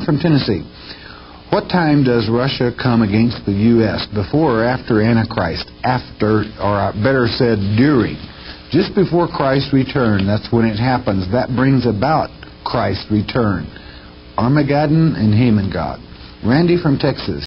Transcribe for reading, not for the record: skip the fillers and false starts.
From Tennessee. What time does Russia come against the U.S.? Before or after Antichrist? After, or better said, during. Just before Christ's return, that's when it happens. That brings about Christ's return. Armageddon and Haman God. Randy from Texas.